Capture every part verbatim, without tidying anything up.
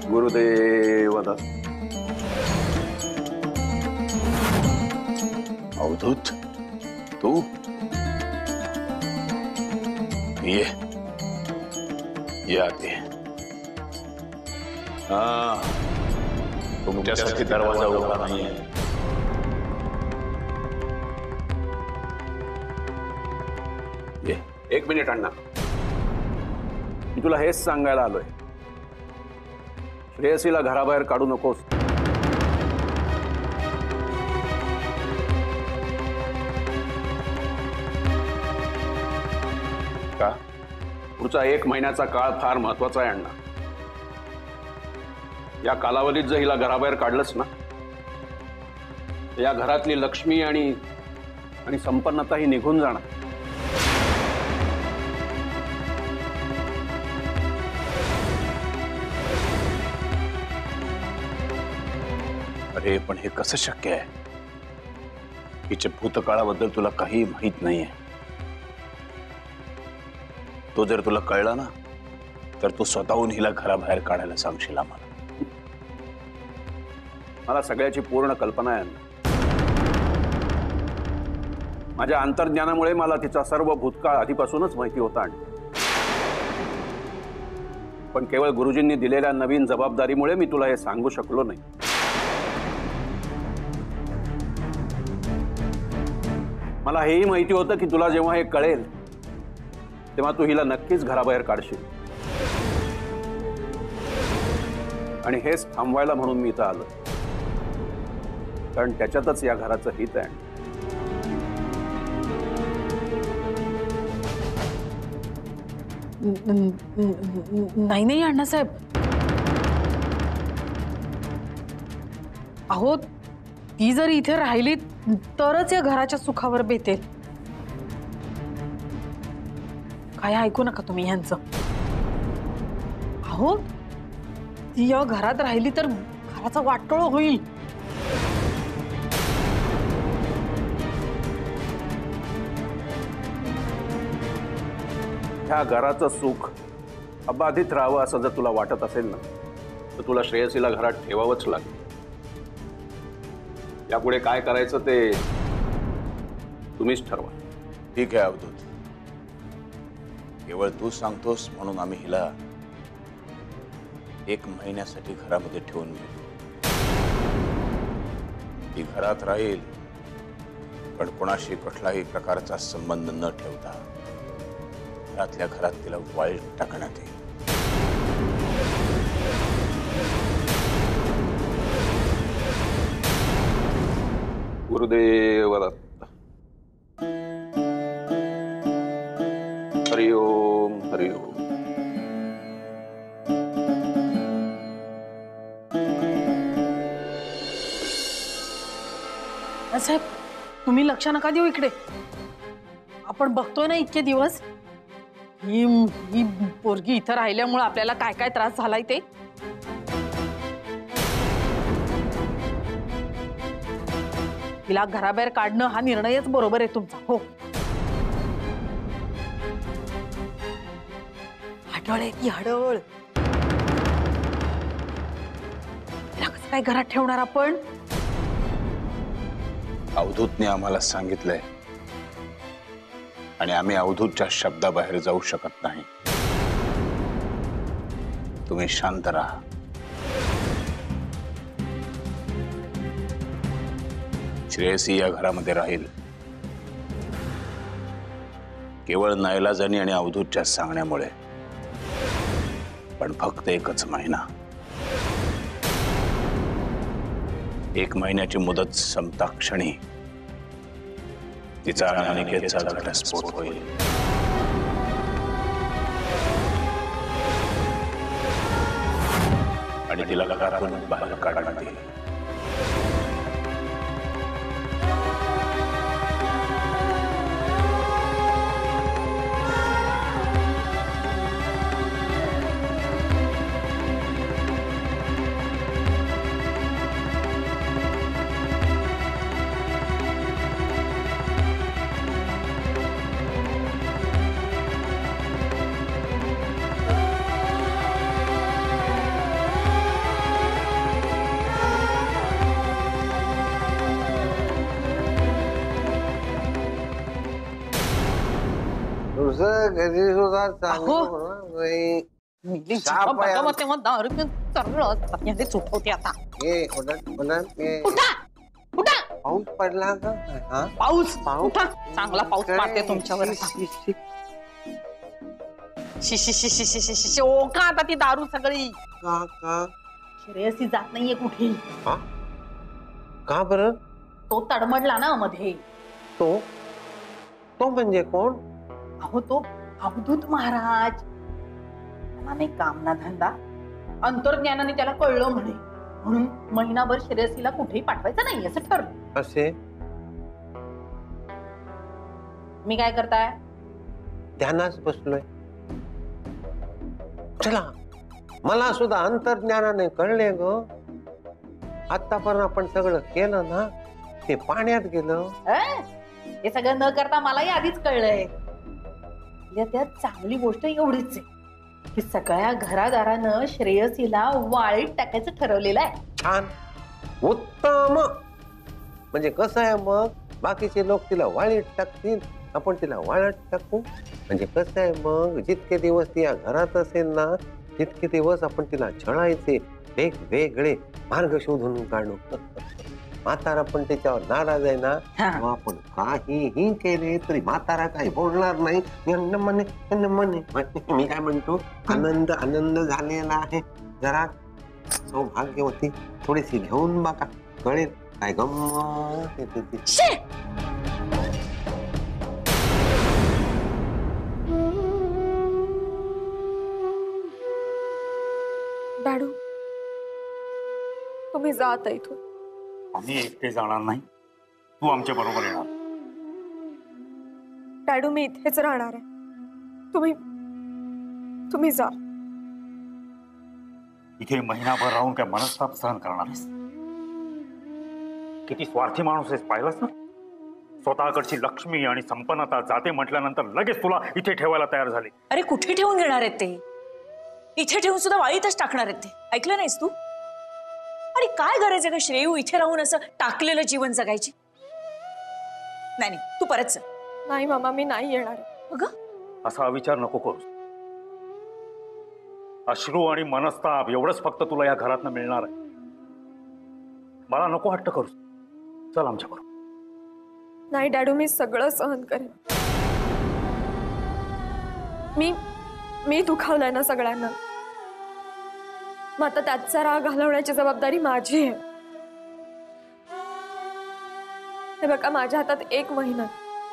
गुरुदेव दत्त. अवधूत तू ये या ते हा तुमच्यासाठी दरवाजा उघडा नाहीये. ये एक मिनिट अण्णा, मी तुला हेच सांगायला आलोय. श्रेयसीला घराबाहेर काढू नकोस. का? पुढचा एक महिन्याचा काळ फार महत्वाचा आहे अण्णा. या कालावधीत जर हिला घराबाहेर काढलंच ना, या घरातली लक्ष्मी आणि आणि संपन्नता ही निघून जाणार. अरे पण हे कसं शक्य आहे? हिच्या भूतकाळाबद्दल तुला काही माहित नाहीये. तो जर तुला कळला ना तर तू स्वतःहून हिला घराबाहेर काढायला सांगशील आम्हाला. मला सगळ्याची पूर्ण कल्पना आहे. माझ्या अंतर्ज्ञानामुळे मला तिचा सर्व भूतकाळ आधीपासूनच माहिती होता. पण केवळ गुरुजींनी दिलेल्या नवीन जबाबदारीमुळे मी तुला हे सांगू शकलो नाही. मला हेही माहिती होतं की तुला जेव्हा हे कळेल तेव्हा तू हिला नक्कीच घराबाहेर काढशील. आणि हेच थांबवायला म्हणून मी इथं आलो, कारण त्याच्यातच या घराचं हित आहे. नाही नाही अण्णासाहेब, अहो ती जर इथे राहिली तरच या घराच्या सुखावर बेतेल. काय ऐकू नका तुम्ही ह्यांचं. अहो ती या घरात राहिली तर घराचा वाटोळ होईल. ह्या घराचं सुख अबाधित राहावं असं जर तुला वाटत असेल ना तर तुला श्रेयसीला घरात ठेवावंच लागेल. यापुढे काय करायचं ते तुम्हीच ठरवा. ठीक आहे अवधूत, केवळ तू सांगतोस म्हणून आम्ही हिला एक महिन्यासाठी घरामध्ये ठेवून घेऊ. ती घरात राहील पण कोणाशी कुठलाही प्रकारचा संबंध न ठेवता घरातल्या घरात तिला वाळीत टाकण्यात येईल. गुरुदेव दत्त. हरि ओम हरि ओम. साहेब तुम्ही लक्ष नका देऊ इकडे. आपण बघतोय ना इतके दिवस ही ही पोरगी इथं राहिल्यामुळे आपल्याला काय काय त्रास झालाय ते. तिला घराबाहेर काढणं हा निर्णयच बरोबर आहे तुमचा. हो हडळ आहे ती हडळ. तिला कसं काय घरात ठेवणार आपण? अवधूतने आम्हाला सांगितलंय आणि आम्ही अवधूतच्या शब्दाबाहेर जाऊ शकत नाही. तुम्ही शांत राहा. श्रेयसी या घरामध्ये राहील केवळ नाईलाजानी आणि अवधूतच्या सांगण्यामुळे, पण फक्त एकच महिना. एक महिन्याची मुदत संपता क्षणी तिचा अनिकेतचा घटस्फोट होईल. आणि तिला घरातून बाहेर काढण्यात येईल. तुझं घरी सुद्धा अहो. चांगलं होणार नाही. मिली साप जेव्हा आहे. बघावं तेव्हा दारू पिऊन सरळ असतात. यांचे सुटवते आता. ये उलट उलट ये. उठा उठा पाऊस पडला का हा पाऊस पाऊस? उठा चांगला पाऊस काय? पाडते तुमच्यावर आता. शी, शी, शी. शी शी शी शी शी शी शी शी ओ का आता ती दारू सगळी का का श्रेयसी जात नाहीये कुठे. हा का बरं तो तडमडला ना मध्ये. तो तो म्हणजे कोण अहो तो अवधूत महाराज. त्याला नाही काम ना धंदा. अंतर्ज्ञानाने त्याला कळलं म्हणे म्हणून महिनाभर श्रेयसीला कुठेही पाठवायचं नाही असं ठरलं. असे मी काय करताय ध्यानाच बसलोय. चला मला सुद्धा अंतर्ज्ञानाने कळले ग. आतापर्यंत आपण सगळं केलं ना ते पाण्यात गेलं. अं? हे सगळं न करता मलाही आधीच कळलंय. या त्यात चांगली गोष्ट एवढीच आहे की सगळ्या घरादारानं श्रेयसीला वाळीत टाकायचं ठरवलेलं आहे. छान उत्तम. म्हणजे कसं आहे मग बाकीचे लोक तिला वाळीत टाकतील आपण तिला वाळत टाकू. म्हणजे कसं आहे मग जितके दिवस ती या घरात असेल ना तितके दिवस आपण तिला छळायचे वेगवेगळे मार्ग शोधून काढू. म्हातारा पण त्याच्यावर नाराज आहे ना तेव्हा आपण काहीही केले तरी म्हातारा काही बोलणार नाही. यन्न म्हणे यन्न म्हणे. मी काय म्हणतो आनंद आनंद झालेला आहे. जरा सौभाग्यवती थोडीशी घेऊन बघा कळेल काय गंमत येते ती. डॅडू तुम्ही जात इथून. आम्ही एकटे जाणार नाही. तू आमच्या बरोबर येणार. डॅडू मी इथेच राहणार आहे. तुम्ही तुम्ही जा. इथे महिनाभर राहून काय मनस्ताप सहन करणार आहेस? किती स्वार्थी माणूस आहेस पाहिलंस ना. स्वतःकडची लक्ष्मी आणि संपन्नता जाते म्हटल्यानंतर लगेच तुला इथे ठेवायला तयार झाली. अरे कुठे ठेवून घेणार आहेत ते? इथे ठेवून सुद्धा वाळीतच टाकणार आहेत ते. ऐकलं नाहीस तू? आणि काय गरज आहे का श्रेयू इथे राहून असं टाकलेलं जीवन जगायची? नाही नाही तू परत चल. नाही मामा मी नाही येणार. अगं असा विचार नको करूस. अश्रू आणि मनस्ताप एवढंच फक्त तुला या घरातनं मिळणार आहे. मला नको हट्ट करूस. चल आमच्या बरोबर. नाही डॅडू मी सगळं सहन करेन. मी मी दुखावलंय ना सगळ्यांना. मग आता त्याचा राग घालवण्याची जबाबदारी माझी आहे. हे बघा माझ्या हातात एक महिना.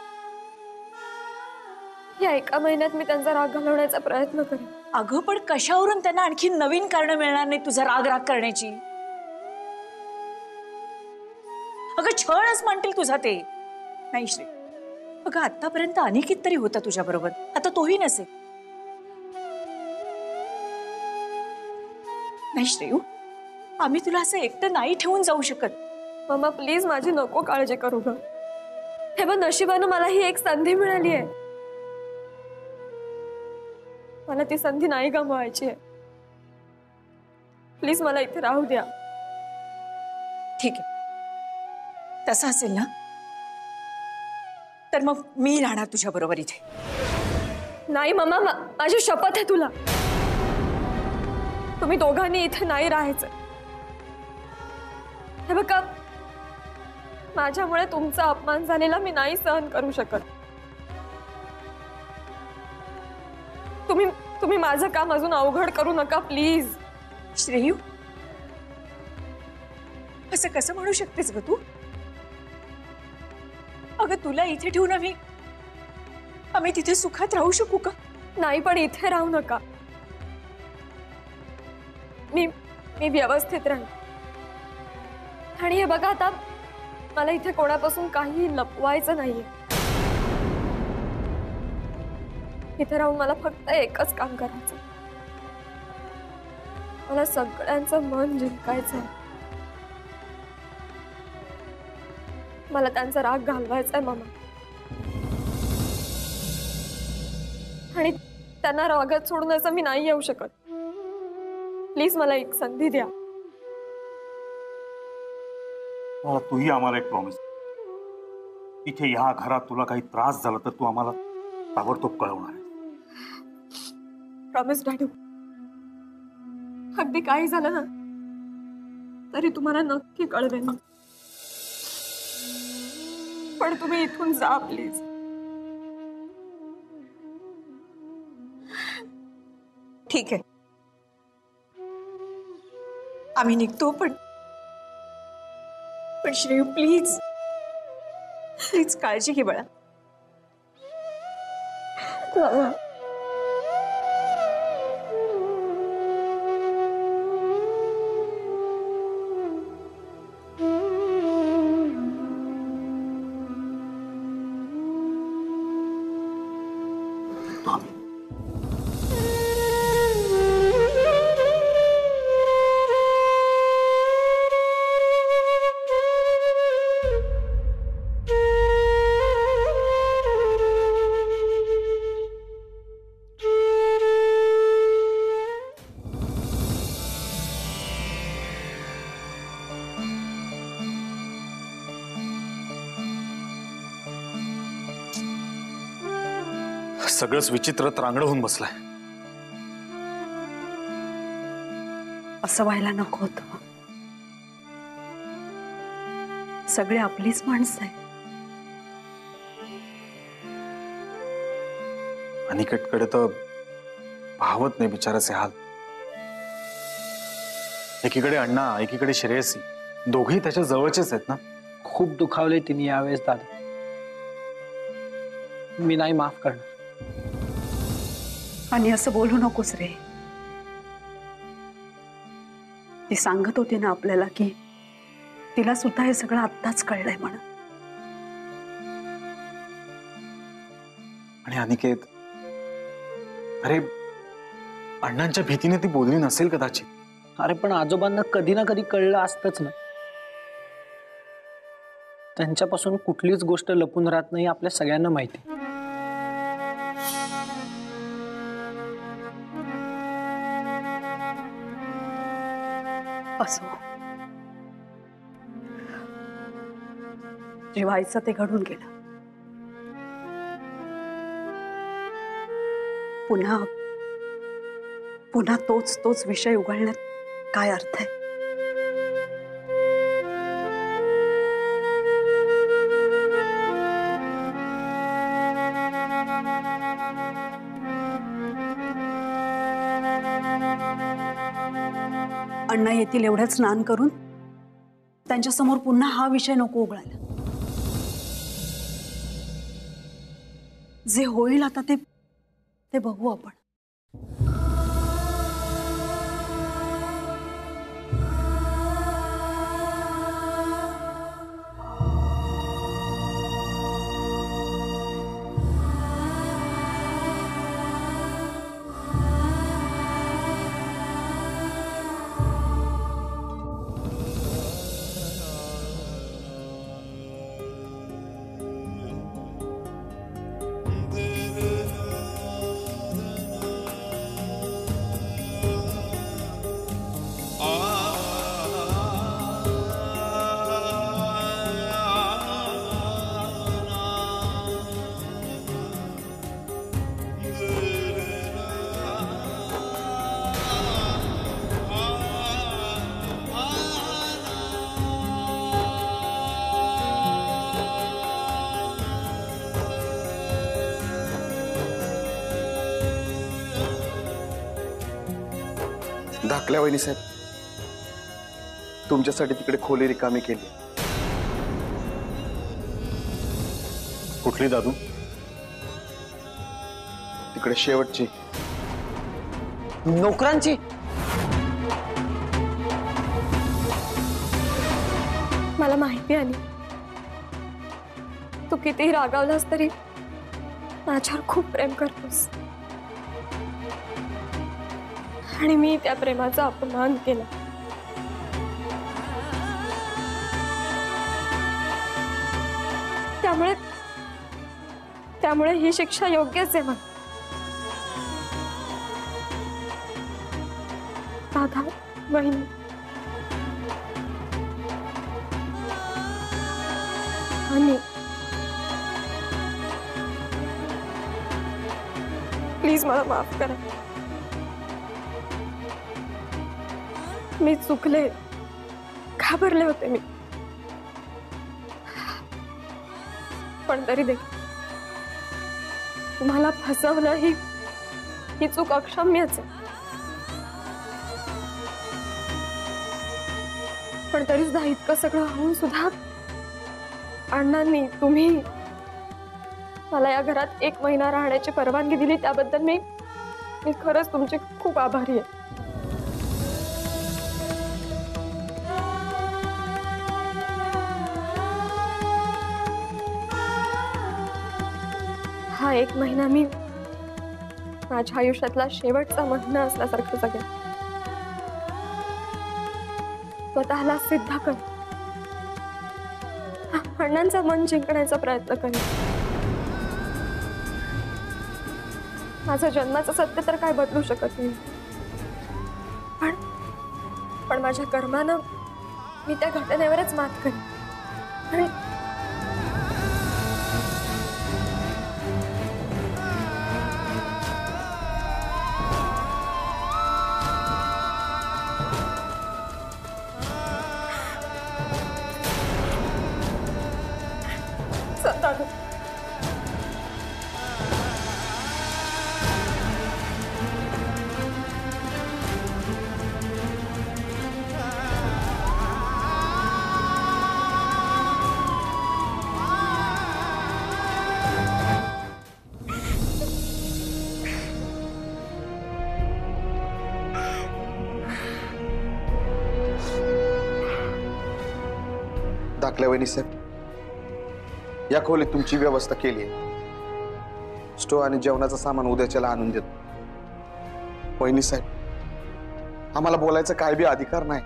या एका महिन्यात मी त्यांचा राग घालवण्याचा प्रयत्न करेन. अगं पण कशावरून त्यांना आणखी नवीन कारण मिळणार नाही तुझा राग राग करण्याची? अगं छळच म्हणतील तुझा ते. नाही श्री. अगं आतापर्यंत अनिकेत तरी होता तुझ्या बरोबर. आता तोही नसेल. नाही श्रेयू आम्ही तुला असं एकटं नाही ठेवून जाऊ शकत. मामा प्लीज माझी नको काळजी करू ग. हे बघ नशिबानं मला ही एक संधी मिळाली आहे. मला ती संधी नाही गमवायची आहे. प्लीज मला इथे राहू द्या. ठीक आहे तसं असेल ना तर मग मी राहणार तुझ्या बरोबर इथे. नाही मामा मा, माझी शपथ आहे तुला. तुम्ही दोघांनी इथे नाही राहायचं. हे बघा माझ्यामुळे तुमचा अपमान झालेला मी नाही सहन करू शकत. तुम्ही तुम्ही माझं काम अजून अवघड करू नका प्लीज. श्रेयू असं कसं म्हणू शकतेस ग तू? अगं तुला इथे ठेवून आम्ही आम्ही तिथे सुखात राहू शकू का? नाही पण इथे राहू नका. मी मी व्यवस्थित राहीन. आणि हे बघा आता मला इथे कोणापासून काही लपवायचं नाहीये. इथे राहून मला फक्त एकच काम करायचं. मला सगळ्यांचं मन जिंकायचं आहे. मला त्यांचा राग घालवायचा आहे मामा. आणि त्यांना रागात सोडून असं मी नाही येऊ शकत. प्लीज मला एक संधी द्या. मला तूही आम्हाला एक प्रॉमिस. इथे ह्या घरात तुला काही त्रास झाला तर तू आम्हाला ताबडतोब कळवणार आहे. प्रॉमिस डॅडू, अगदी काही झालं ना तरी तुम्हाला नक्की कळवेन. पण तुम्ही इथून जा प्लीज. ठीक आहे, आम्ही निघतो. पण पण श्रेयू प्लीज प्लीज काळजी घे बाळा. सगळंच विचित्र त्रांगड होऊन बसलाय. असं व्हायला नको होतं. सगळे आपलीच माणसं आहेत. अनिकेतकडे तर पाहवत नाही बिचाराचे हाल. एकीकडे अण्णा, एकीकडे श्रेयसी, दोघेही त्याच्या जवळचेच आहेत ना. खूप दुखावले तिने यावेळेस दादा. मी नाही माफ करणार. आणि असं बोलू नकोस रे. ती सांगत होती ना आपल्याला की तिला सुद्धा हे सगळं आत्ताच कळलंय म्हणून. आणि अनिकेत, अरे अण्णांच्या भीतीने ती बोलली नसेल कदाचित. अरे पण आजोबांना कधी ना कधी कळलं असतंच ना. त्यांच्यापासून कुठलीच गोष्ट लपून राहत नाही, आपल्या सगळ्यांना माहिती. असो, जे व्हायचं ते घडून गेलं. पुन्हा पुन्हा तोच तोच विषय उघडण्यात काय अर्थ आहे? अण्णा येतील एवढं स्नान करून त्यांच्यासमोर पुन्हा हा विषय नको उघडायला. जे होईल आता ते ते बघू आपण. धाकल्या वहिनी साहेब, तुमच्यासाठी तिकडे खोली रिकामी केली. कुठली दादू? तिकडे शेवटची. नोकरांची? मला माहिती आली, तू कितीही रागावलास तरी माझ्यावर खूप प्रेम करतोस. आणि मी त्या प्रेमाचा अपमान केला. त्यामुळे त्यामुळे ही शिक्षा योग्यच आहे मला. दादा, वहिनी, आणि प्लीज मला माफ करा. मी चुकले, घाबरले होते मी. पण तरी देखील तुम्हाला फसवलं ही ही चूक अक्षम्यच आहे. पण तरी सुद्धा इतकं सगळं होऊन सुद्धा अण्णांनी तुम्ही मला या घरात एक महिना राहण्याची परवानगी दिली, त्याबद्दल मी मी खरंच तुमचे खूप आभारी आहे. हा एक महिना मी माझ्या आयुष्यातला शेवटचा महिना असल्यासारखं जगेन. स्वतःला सिद्ध कर, अण्णांचं मन जिंकण्याचा प्रयत्न करेन. माझं जन्माचं सत्य तर काय बदलू शकत नाही, पण पण माझ्या कर्मानं मी त्या घटनेवरच मात करेन. आणि संतान दाखल्या वहिनी साहेब, या खोलीत तुमची व्यवस्था केली आहे. स्टोव आणि जेवणाचं सामान उद्याच्याला आणून देतो. वहिनी साहेब, आम्हाला बोलायचा काय बी अधिकार नाही.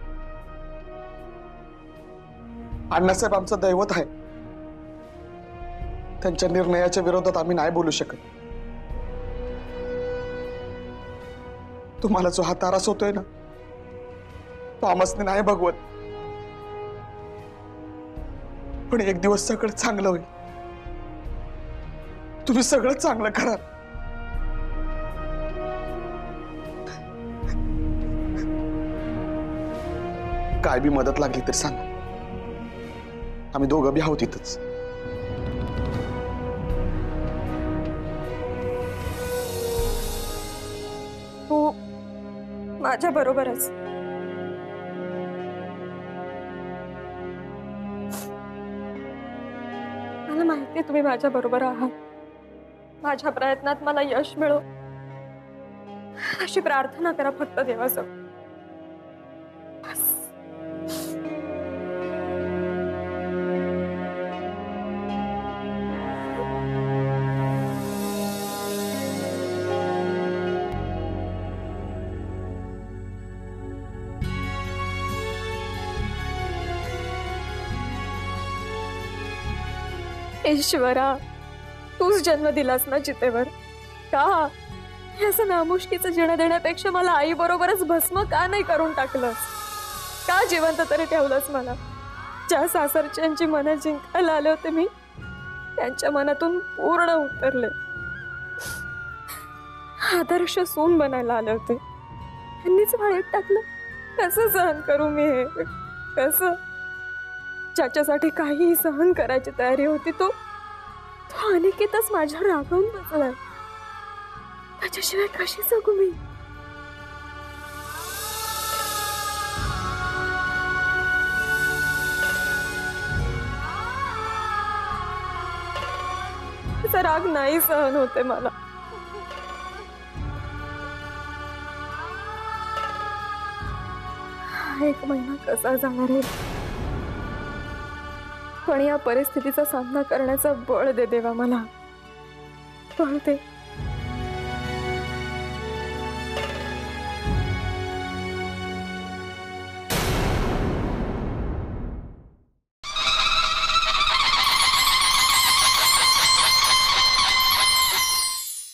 अण्णासाहेब आमचं दैवत आहे. त्यांच्या निर्णयाच्या विरोधात आम्ही नाही बोलू शकत. तुम्हाला जो हा त्रास होतोय ना, तो आमसने नाही भगवत. पण एक दिवस सगळं चांगलं होईल. तुम्ही सगळं चांगलं करा. काय बी मदत लागली तर सांगा, आम्ही दोघं बी आहोत इथंच. तू माझ्या बरोबरच. मला माहिती तुम्ही माझ्या बरोबर आहात. माझ्या प्रयत्नात मला यश मिळो अशी प्रार्थना करा फक्त देवाजवळ. ईश्वरा, तूच जन्म दिलास ना चितेवर. का असं नामुष्कीचं जीण देण्यापेक्षा मला आई बरोबरच भस्म का नाही करून टाकलंस? का जिवंत तरी ठेवलंस मला? ज्या सासरच्यांची मनं जिंकायला आले होते मी, त्यांच्या मनातून पूर्ण उतरले. आदर्श सून बनायला आले होते, त्यांनीच वाळीत टाकलं. कसं सहन करू मी हे? कसं? ज्याच्यासाठी काहीही सहन करायची तयारी होती, तो तो अनिकेतच माझ्यावर रागावून बसलाय. त्याच्याशिवाय कशी जगू मी? त्याचा राग नाही सहन होते मला. हा एक महिना कसा जाणार आहे, पण या परिस्थितीचा सामना करण्याचा बळ दे देवा मला. बळ दे.